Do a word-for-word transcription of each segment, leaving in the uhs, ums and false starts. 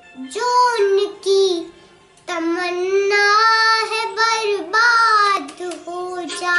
जो उनकी तमन्ना है बर्बाद हो जा,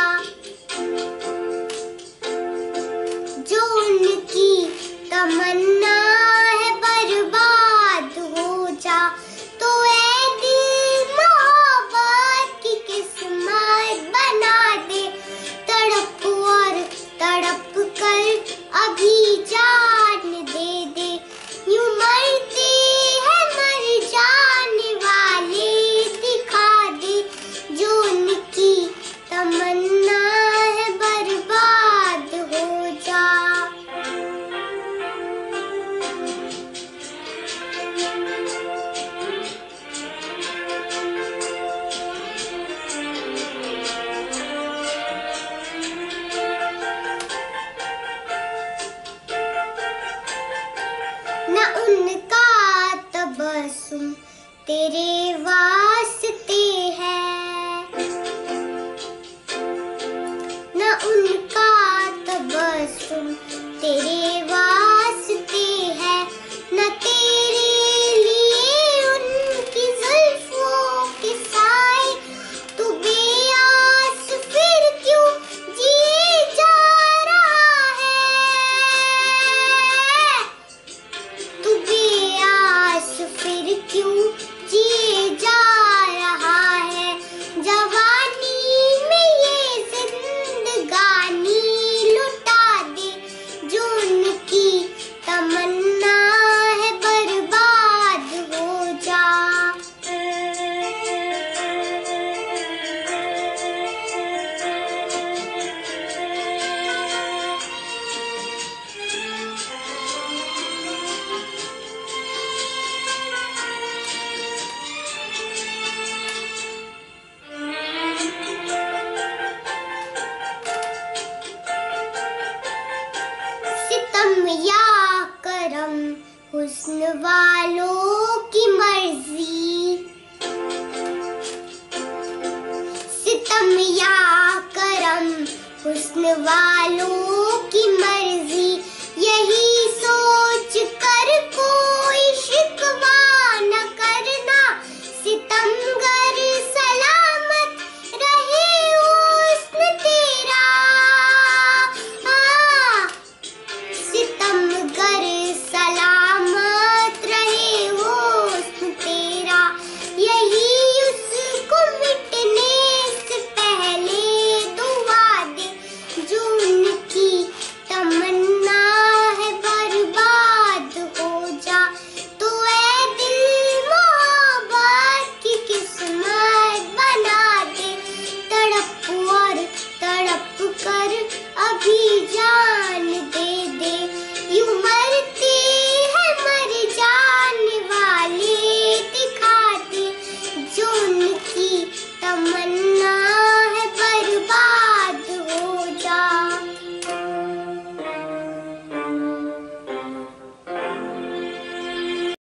जो उनकी तमन्ना है बर्बाद हो जा। तो ऐ दिल मोहब्बत की किस्मत बना दे, तड़प और तड़प कर अभी जान दे दे। यूं मरते हैं मर जाने वाले दिखा दे, जो उनकी तमन्ना है बर्बाद हो जा। न उनका तबस्सुम तेरे वास्ते है, न उनका तबस्सुम तेरे वास्ते है, न तेरे लिए उनकी जुल्फों के साए। तू बेआस फिर क्यों जिए जा रहा है, तू बेआस फिर क्यों जिए जा रहा है। जवानी में ये जिंदगानी लुटा दे, जो उनकी तमन्ना है बर्बाद हो जा। सितम या करम हुस्न वालों की मर्जी, सितम या करम हुस्न वालों की मर्जी। यही सोच कर कोई शिकवा न करना, सितमगर सलामत रहे हुस्न तेरा। हाँ, सितमगर सलामत रहे हुस्न तेरा। यही उसको मिटने से पहले दुआ दे, जो उनकी तमन्ना है बर्बाद हो जा। तो ऐ दिल मोहब्बत की किस्मत बना दे, तड़प और तड़प कर अभी जा